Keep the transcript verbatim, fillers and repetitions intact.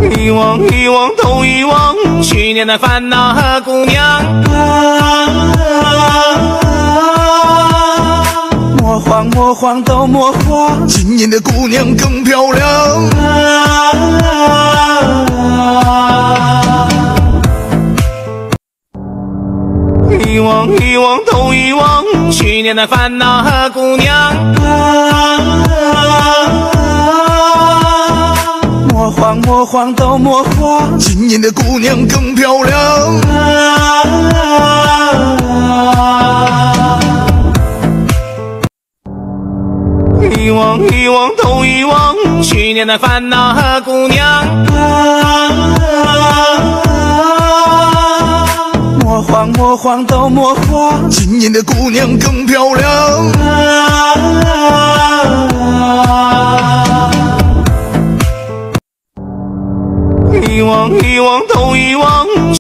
遗忘遗忘都遗忘，去年的烦恼和姑娘。 莫慌莫慌都莫慌，今年的姑娘更漂亮。 遗忘遗忘都遗忘，去年的烦恼和姑娘。 莫慌莫慌都莫慌，今年的姑娘更漂亮。 遗忘遗忘都遗忘，去年的烦恼和姑娘。 莫慌莫慌都莫慌，今年的姑娘更漂亮。 遗忘遗忘都遗忘。